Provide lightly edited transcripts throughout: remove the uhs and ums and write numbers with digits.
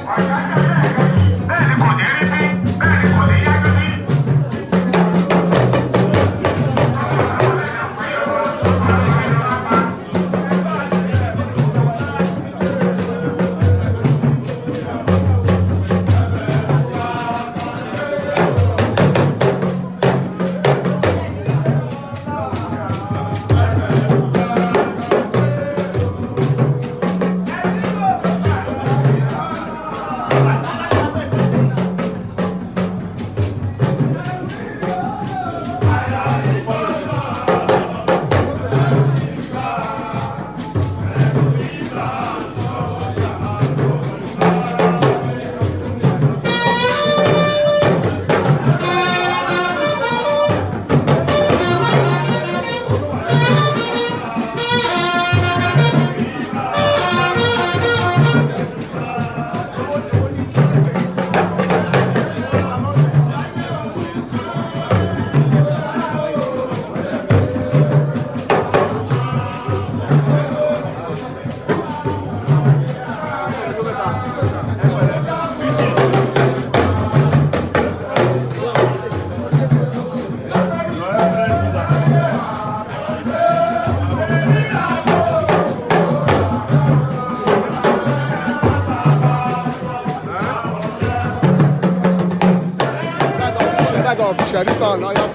شریفان آیا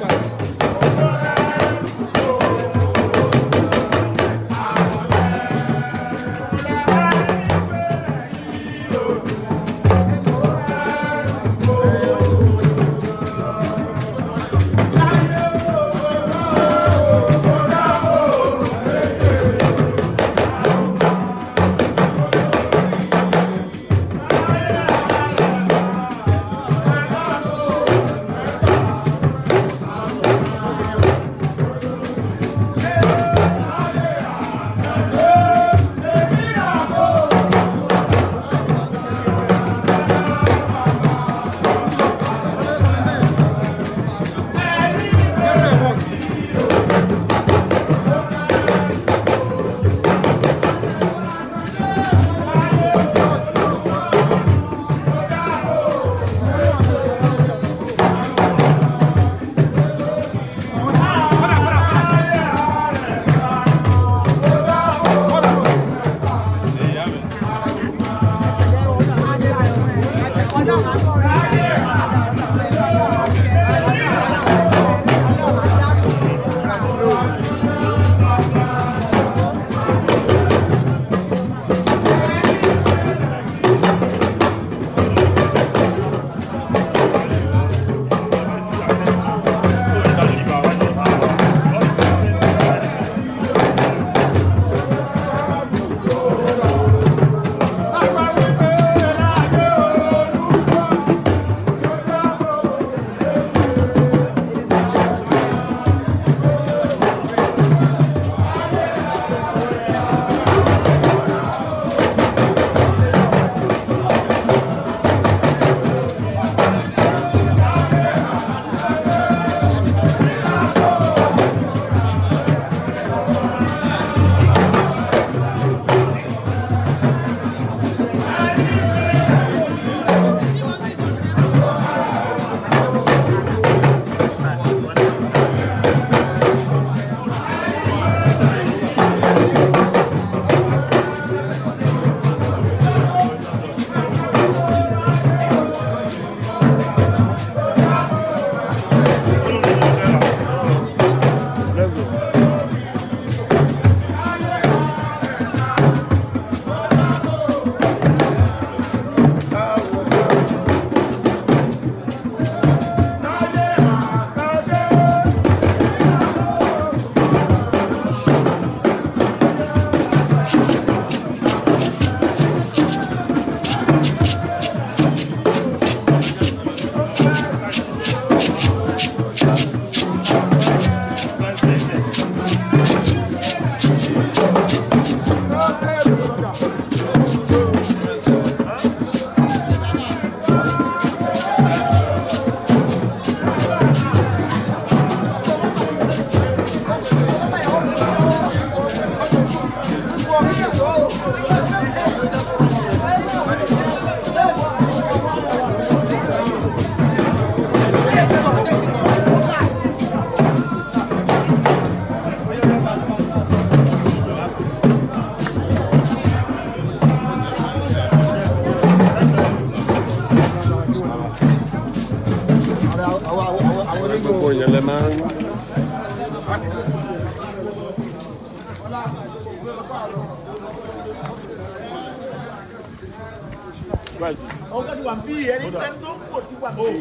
Right. Oh, that's one B. Any time don't put one B.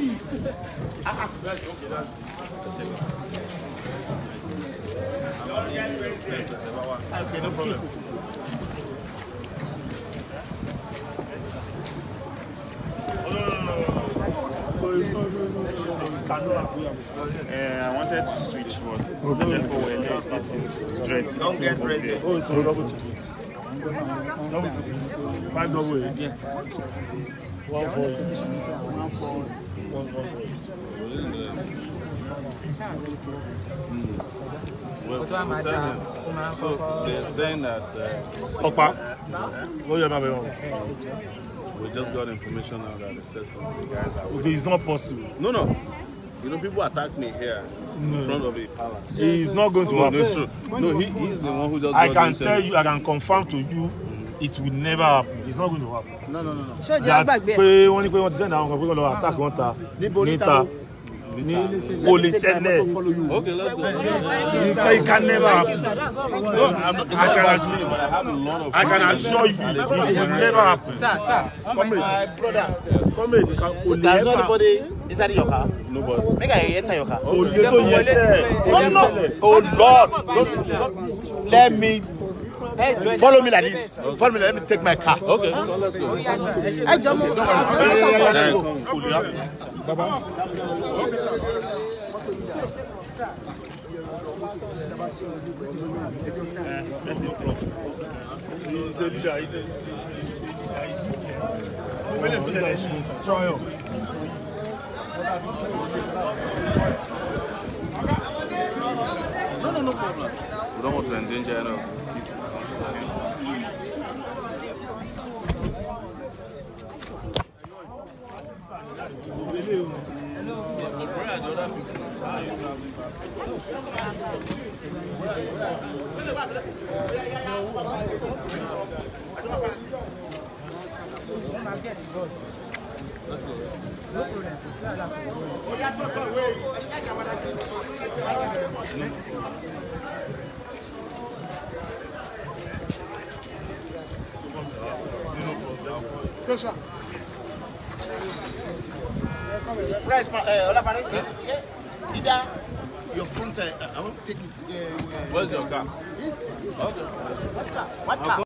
Okay, no problem. I wanted to switch, but this is dress. Don't get ready. Oh, it's double two. Double two. 5 double 8. Yeah. 1 4 Well, so they're saying that we just got information now that it says some of the guys are okay, it's not possible. No. You know, people attack me here in front of a palace. He's not going to happen. That's true. No, he's the one who just I can tell you, I can confirm to you, it will never happen. It's not going to happen. No. That pé wọ́n ní pé wọ́n ti send àwọn kan pé wọ́n lọ attack wọ́n ta níta ní olè ṣẹlẹ̀. Okay, let's go. It can never happen. I can assure you, it will never happen. Sir, my brother. Come There's nobody inside your car. Nobody. Make I enter your car. Oh Lord, let me follow me like this. Follow me. Let me take my car. Okay, so let's go. Let's interrupt. Trial. No problem. We don't want to endanger any of Let's go. No problem. Either your front, I want to take it. Where's your car? What car?